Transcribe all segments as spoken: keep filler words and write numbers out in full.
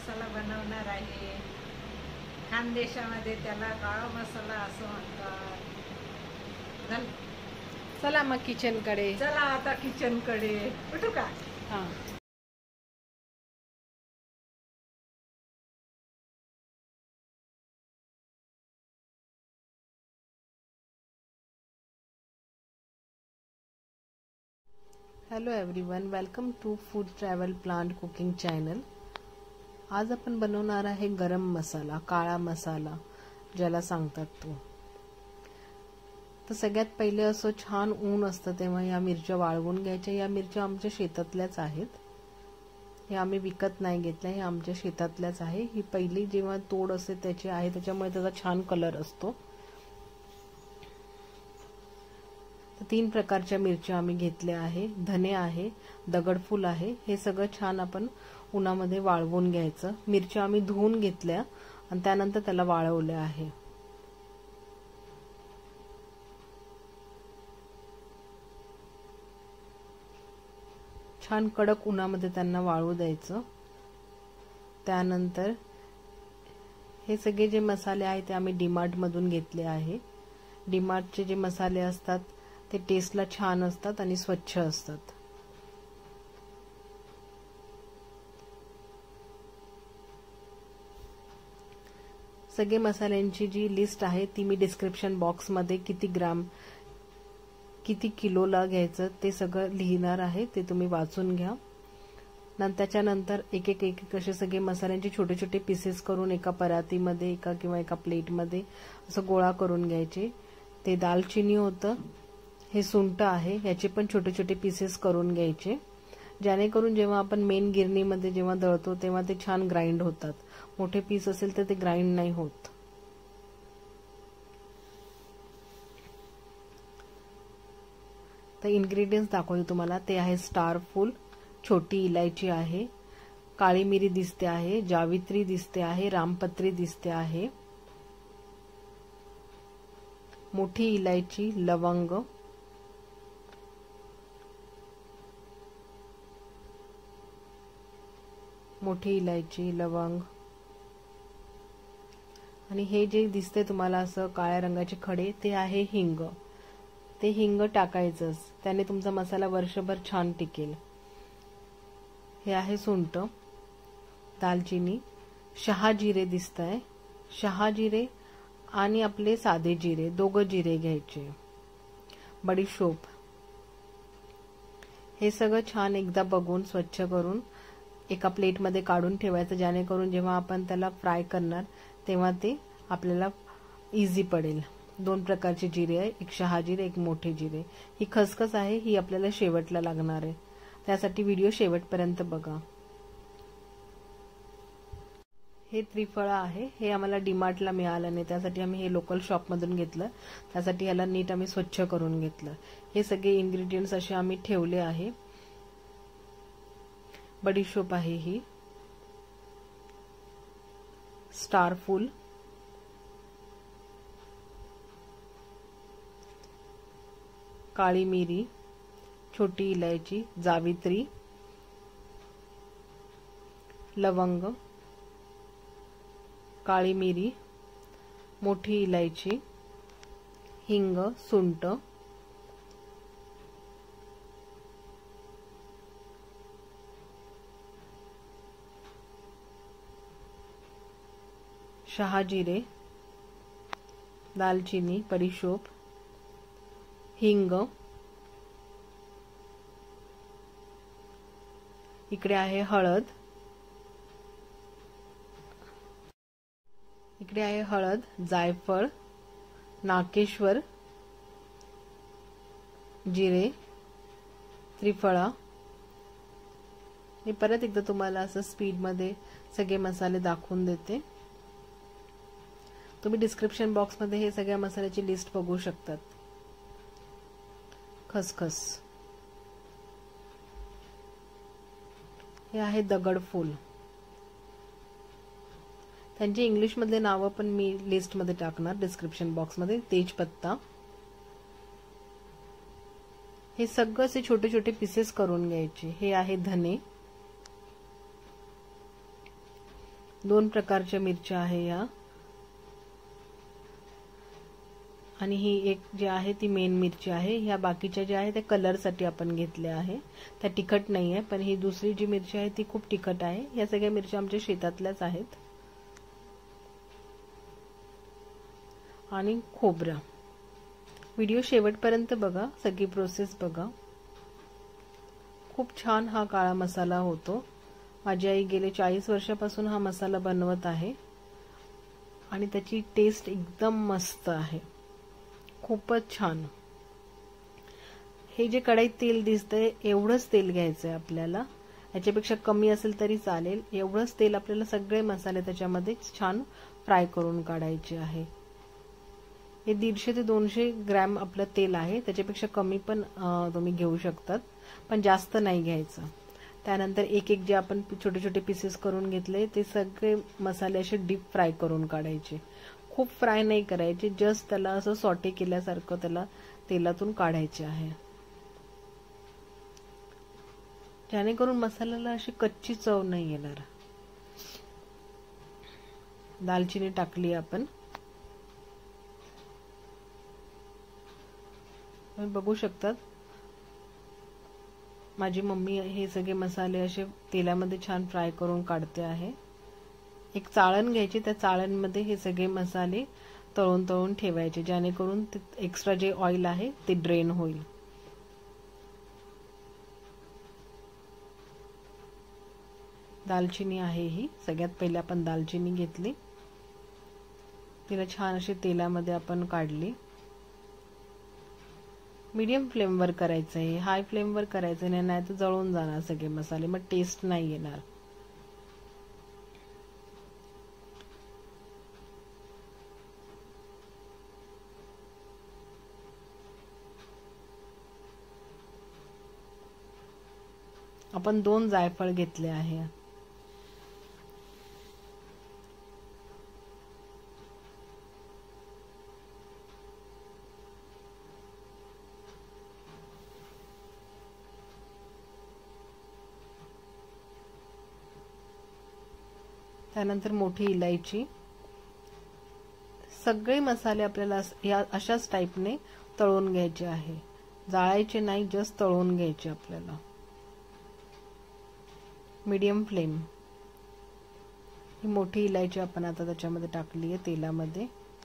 मसाला बनवणार आहे। खानदेशामध्ये त्याला काळा मसाला असं म्हणतात। चला मग किचन कडे। चला आता किचन कडे उठू का? हां। Hello everyone, welcome to food travel plant cooking channel. आज आपण बनवणार आहे गरम मसाला, काळा मसाला ज्याला सांगतात तो। तर सगळ्यात पहिले असं छान ऊन असतं तेव्हा या मिरच्या वाळवून घ्यायच्या। या मिरच्या आमच्या शेतातल्याच आहेत, हे आम्ही विकत नाही घेतल्या, हे आमच्या शेतातल्याच आहे। ही पहिली जेव्हा तोड असते त्याची आहे, त्याच्यामुळे त्याचा छान कलर असतो। तीन प्रकारच्या मिरच्या आम्ही घेतल्या आहे, धने आहे, दगडफूल आहे। हे सगळं छान आपण उन्हामध्ये वाळवून घ्यायचं। मिरच्या आम्ही धुवून घेतल्या आणि त्यानंतर त्याला वाळवल्या आहे। छान कडक उन्हामध्ये त्यांना वाळू द्यायचं। त्यानंतर हे सगळे जे मसाले आहेत ते आम्ही डीमार्ट मधून घेतले आहे। डीमार्टचे जे मसाले असतात ते टेस्टला छान असतात आणि स्वच्छ असतात। सगळे मसाल्यांची जी लिस्ट आहे ती मी डिस्क्रिप्शन बॉक्स मध्ये किती ग्राम किती किलोला घ्यायचं ते सगळं लिहिणार आहे, ते तुम्ही वाचून घ्या। नंतर त्याच्यानंतर एक एक एक एक असे सगळे मसाल्यांचे छोटे छोटे पीसेस करून एका परातीमध्ये एका किंवा एका प्लेटमध्ये असं गोळा करून घ्यायचे। ते दालचिनी होतं, हे सुंठ आहे, याचे पण छोटे छोटे पीसेस करून घ्यायचे, जेणेकरून जेव्हा आपण मेन गिरणीमध्ये जेव्हा दळतो तेव्हा ते छान ग्राइंड होतात। मोठे पीस असेल तर ते ग्राइंड नाही होत। तर इन्ग्रेडियंट्स दाखवते तुम्हाला। ते आहे स्टार फूल, छोटी इलायची आहे, काळी मिरी दिसते आहे, जावित्री दिसते आहे, रामपत्री दिसते आहे, मोठी इलायची, लवंग, मोठी इलायची, लवंग आणि हे जे दिसते तुम्हाला असं काळ्या रंगाचे खडे ते आहे हिंग। ते हिंग टाकायचंच, त्याने तुमचा मसाला वर्षभर छान टिकेल। हे आहे सुंठ, दालचिनी, शहाजिरे दिसतंय, शहाजिरे आणि आपले साधे जिरे, दोघं जिरे घ्यायचे, बडीशोप। हे सगळं छान एकदा बघून स्वच्छ करून एका प्लेटमध्ये काढून ठेवायचं, जेणेकरून जेव्हा आपण त्याला फ्राय करणार तेव्हा ते आपल्याला इझी पडेल। दोन प्रकारचे जिरे आहे, एक शहाजिरे एक मोठे जिरे। ही खसखस आहे, ही आपल्याला शेवटला लागणार आहे, त्यासाठी व्हिडिओ शेवटपर्यंत बघा। हे त्रिफळ आहे, हे आम्हाला डीमार्टला मिळालं नाही, त्यासाठी आम्ही हे लोकल शॉप मधून घेतलं, त्यासाठी याला नीट आम्ही स्वच्छ करून घेतलं। हे सगळे इन्ग्रेडियंट्स असे आम्ही ठेवले आहे। बडीशोप आहे, ही स्टार फूल, काळी मिरी, छोटी इलायची, जावित्री, लवंग, काळी मिरी, मोठी इलायची, हिंग, सुंठ, शहाजिरे, दालचिनी, बडीशोप, हिंग, इकडे आहे हळद, इकडे आहे हळद, जायफळ, नाकेश्वर, जिरे, त्रिफळा। मी परत एकदा तुम्हाला असं स्पीड मध्ये सगळे मसाले दाखवून देते। तुम्ही डिस्क्रिप्शन बॉक्स मध्ये हे सगळ्या मसाल्याची लिस्ट बघू शकतात। खसखस, हे आहे दगडफूल, त्यांची इंग्लिश मधले नाव पण मी लिस्ट मध्ये टाकणार डिस्क्रिप्शन बॉक्स मध्ये। तेजपत्ता, हे सगळे असे छोटे छोटे पीसेस करून घ्यायचे। हे आहे धने, दोन प्रकारच्या मिरच्या आहे या, आणि ही एक जी आहे ती मेन मिरची आहे. ह्या बाकीच्या ज्या आहे त्या कलरसाठी आपण घेतल्या आहे, त्या तिखट नाही आहे. पण ही दुसरी जी मिरची आहे ती खूप तिखट आहे. या सगळ्या मिरच्या आमच्या शेतातल्याच आहेत. आणि खोबरा. व्हिडिओ शेवटपर्यंत बघा, सगळी प्रोसेस बघा. खूप छान हा काळा मसाला होतो. माझी आई गेले चाळीस वर्षापासून हा मसाला बनवत आहे आणि त्याची टेस्ट एकदम मस्त आहे, खूपच छान. हे जे कढईत तेल दिसतंय एवढंच तेल घ्यायचंय आपल्याला, याच्यापेक्षा कमी असेल तरी चालेल. एवढंच तेल आपल्याला सगळे मसाले त्याच्यामध्ये छान फ्राय करून काढायचे आहे. हे दीडशे ते दोनशे ग्रॅम आपलं तेल आहे, त्याच्यापेक्षा कमी पण तुम्ही घेऊ शकतात, पण जास्त नाही घ्यायचं. त्यानंतर एक एक जे आपण छोटे छोटे पीसेस करून घेतले ते सगळे मसाले असे डीप फ्राय करून काढायचे. खूप फ्राय नाही करायचे, जस्ट त्याला असं सॉटे केल्यासारखं त्याला तेलातून काढायचे आहे, जेणेकरून मसाल्याला अशी कच्ची चव नाही येणार. दालचिनी टाकली आपण. तुम्ही बघू शकतात माझी मम्मी हे सगळे मसाले असे तेलामध्ये छान फ्राय करून काढते आहे. एक चाळण घ्यायची, त्या चाळणमध्ये हे सगळे मसाले तळून तळून ठेवायचे, जेणेकरून एक्स्ट्रा जे ऑइल आहे ते ड्रेन होईल. दालचिनी आहे ही, सगळ्यात पहिले आपण दालचिनी घेतली, तिला छान अशी तेलामध्ये आपण काढली. मीडियम फ्लेमवर करायचं आहे, हाय फ्लेमवर करायचं नाही, नाही तर जळून जाणार सगळे मसाले, मग टेस्ट नाही येणार. आपण दोन जायफळ घेतले आहे. त्यानंतर मोठी इलायची. सगळे मसाले आपल्याला या अशाच टाइपने तळून घ्यायचे आहे, जाळायचे नाही, जस्ट तळून घ्यायचे आपल्याला. Medium flame. ही मोठी इलायची आपण आता त्याच्यामध्ये टाकली आहे तेलामध्ये.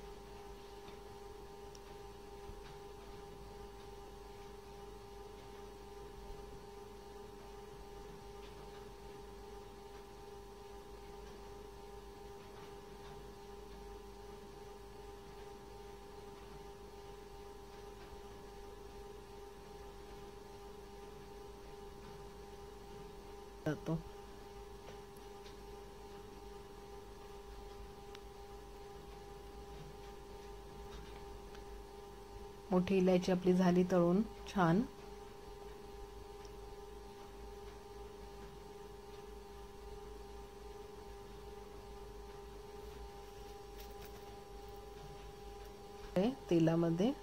जातो मोठी इलायची आपली झाली तळून छान. तेलामध्ये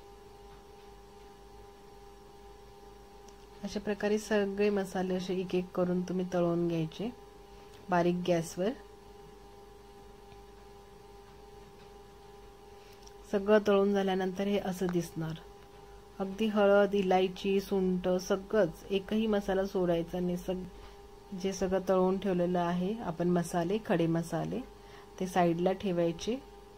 अशा प्रकारे सगळे मसाले असे एक एक करून तुम्ही तळून घ्यायचे बारीक गॅसवर. सगळं तळून झाल्यानंतर हे असं दिसणार. अगदी हळद, इलायची, सुंठ सगळंच, एकही मसाला सोडायचा नाही. सग जे सगळं तळून ठेवलेलं आहे आपण मसाले, खडे मसाले, ते साईडला ठेवायचे.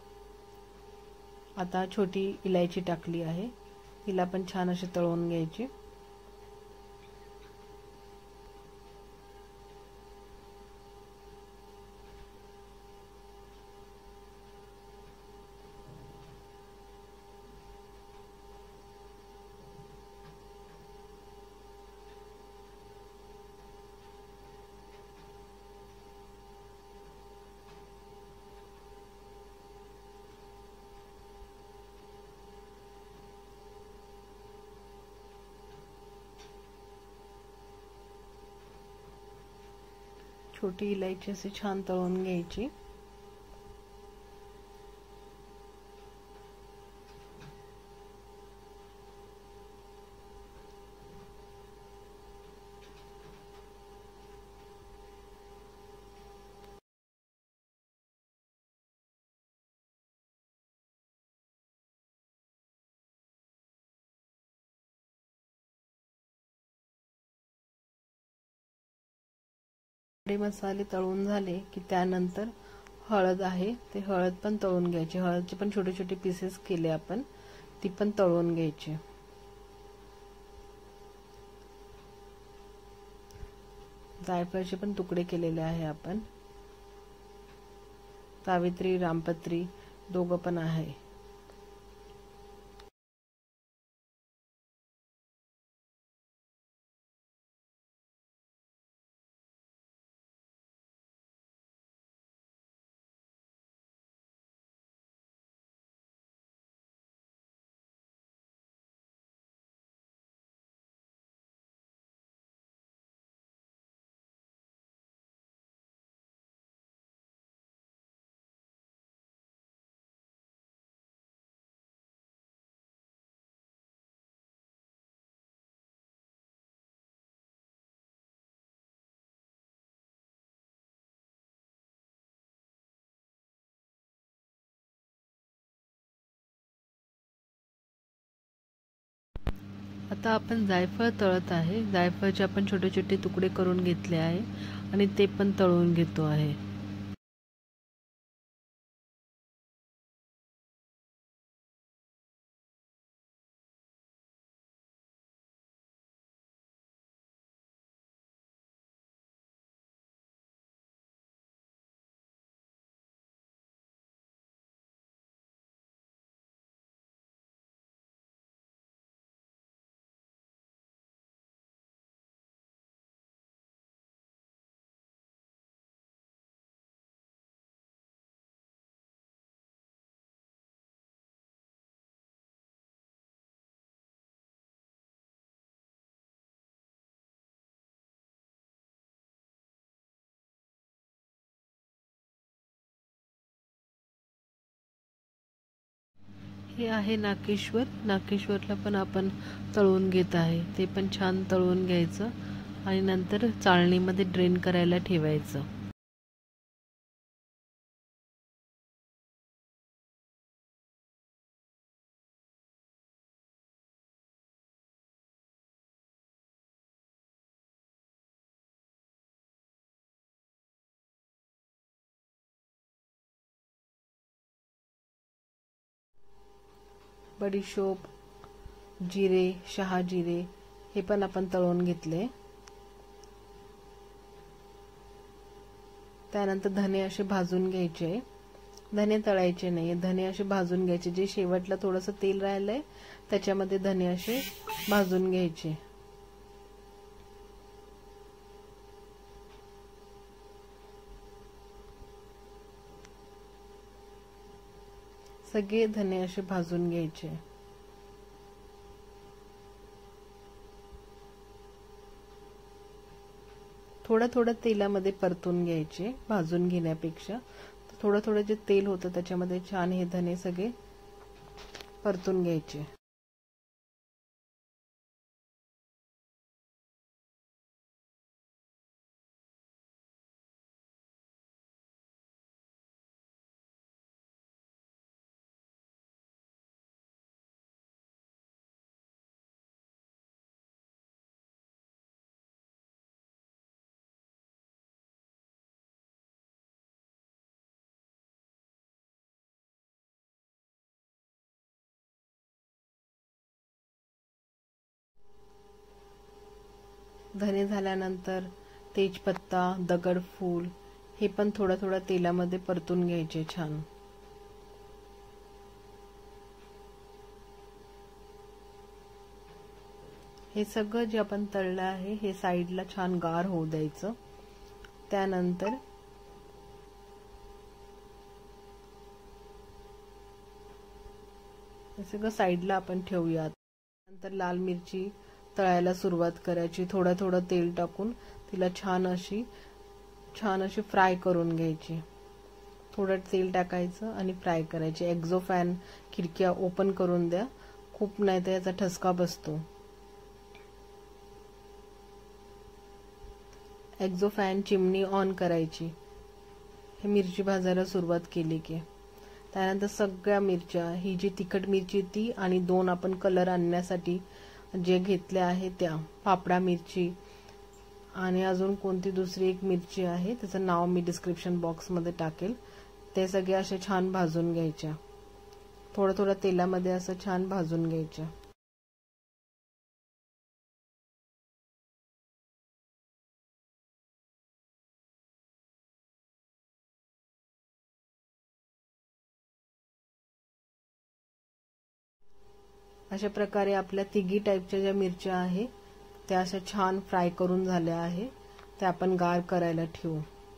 आता छोटी इलायची टाकली आहे, तिला पण छान अशी तळून घ्यायची. छोटी इलायची अशी छान तळून घ्यायची. खडे मसाले तळून झाले की त्यानंतर हळद आहे ते हळद पण तळून घ्यायची. हळदचे पण छोटे छोटे पीसेस केले आपण, ती पण तळून घ्यायची. जायफळचे पण तुकडे केलेले आहे आपण. सावित्री रामपत्री दोघं पण आहे. आता आपण जायफळ तळत आहे. जायफळचे आपण छोटे छोटे तुकडे करून घेतले आहे आणि ते पण तळून घेतो आहे. हे आहे नाकेश्वर. नाकेश्वरला पण आपण तळून घेत आहे. ते पण छान तळून घ्यायचं आणि नंतर चाळणीमध्ये ड्रेन करायला ठेवायचं. बडीशोप, जिरे, शहाजिरे हे पण आपण तळून घेतले. त्यानंतर धने असे भाजून घ्यायचे. धने तळायचे नाही, धने असे भाजून घ्यायचे. जे शेवटला थोडंसं तेल राहिलंय त्याच्यामध्ये धने असे भाजून घ्यायचे. सगळे धने असे भाजून घ्यायचे. थोडं थोडं तेलामध्ये परतून घ्यायचे, भाजून घेण्यापेक्षा. थोडं थोडं जे तेल होतं त्याच्यामध्ये छान हे धने सगळे परतून घ्यायचे. धने झाल्यानंतर तेजपत्ता, दगडफूल हे पण थोडं थोडं तेलामध्ये परतून घ्यायचे छान. हे सगळं जे आपण तळलं आहे हे साईडला छान गार होऊ द्यायचं. त्यानंतर हे सगळं साईडला आपण ठेवूयात. नंतर लाल मिरची तळायला सुरुवात करायची. थोडं थोडं तेल टाकून तिला छान अशी छान अशी फ्राय करून घ्यायची. थोडं तेल टाकायचं आणि फ्राय करायची. एक्झो फॅन खिडक्या ओपन करून द्या, खूप नाही तर याचा ठसका बसतो. एक्झो फॅन चिमणी ऑन करायची. हे मिरची भाजायला सुरुवात केली की त्यानंतर सगळ्या मिरच्या, ही जी तिखट मिरची ती आणि दोन आपण कलर आणण्यासाठी जे घेतले आहे त्या पापडा मिरची आणि अजून कोणती दुसरी एक मिरची आहे, त्याचं नाव मी डिस्क्रिप्शन बॉक्समध्ये टाकेल. ते सगळे असे छान भाजून घ्यायच्या, थोडं थोडं तेलामध्ये असं छान भाजून घ्यायच्या. अशा प्रकारे आपल्या तिघी टाईपच्या ज्या मिरच्या आहे त्या अशा छान फ्राय करून झाल्या आहे. त्या आपण गार करायला ठेवू.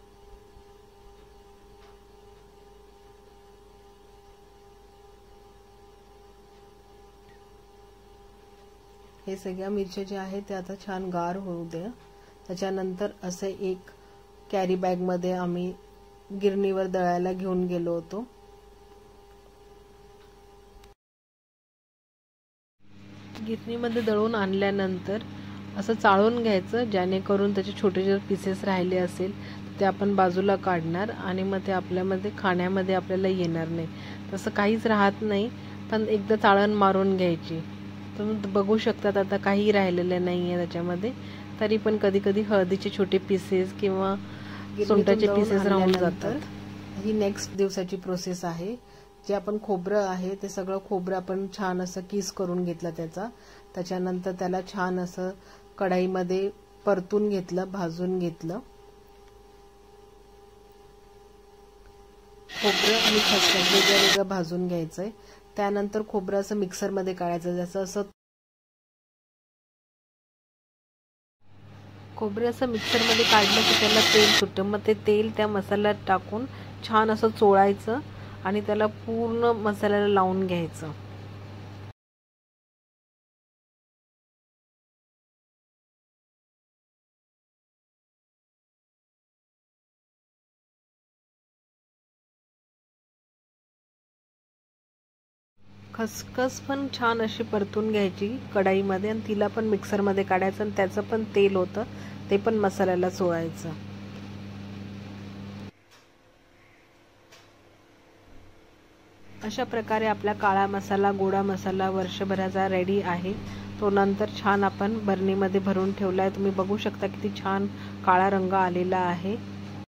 हे सगळ्या मिरच्या ज्या आहेत त्या आता छान गार होऊ द्या. त्याच्यानंतर असे एक कॅरी बॅग मध्ये आम्ही गिरणीवर दळायला घेऊन गेलो होतो. गिरणीमध्ये दळून आणल्यानंतर असं चाळून घ्यायचं, जेणेकरून त्याचे छोटे छोटे पीसेस राहिले असेल ते आपण बाजूला काढणार आणि मग ते आपल्यामध्ये खाण्यामध्ये आपल्याला येणार नाही. तसं काहीच राहत नाही, पण एकदा चाळण मारून घ्यायची. तुम्ही बघू शकतात आता काही राहिलेलं नाही आहे त्याच्यामध्ये. तरी पण कधी कधी हळदीचे छोटे पीसेस किंवा सुंठाचे पीसेस राहून जातात. ही नेक्स्ट दिवसाची प्रोसेस आहे. जे आपण खोबरं आहे ते सगळं खोबरं आपण छान असं किस करून घेतलं त्याचा. त्याच्यानंतर त्याला छान असं कढाईमध्ये परतून घेतलं, भाजून घेतलं. खोबरं आणि खसखस वेगळं वेगळं भाजून घ्यायचंय. त्यानंतर खोबरं असं मिक्सरमध्ये काढायचं. जसं असं खोबरं असं मिक्सरमध्ये काढलं की त्याला तेल सुटतं. मग ते तेल त्या मसाल्यात टाकून छान असं चोळायचं आणि त्याला पूर्ण मसाल्याला लावून घ्यायचं. खसखस पण छान अशी परतून घ्यायची कढाईमध्ये आणि तिला पण मिक्सरमध्ये काढायचं आणि त्याचं पण तेल होतं ते पण मसाल्याला चोळायचं. अशा प्रकारे आपला काळा मसाला, गोडा मसाला वर्षभराचा रेडी आहे. तो नंतर छान आपण बरणीमध्ये भरून ठेवलाय. तुम्ही बघू शकता किती छान काळा रंग आलेला आहे.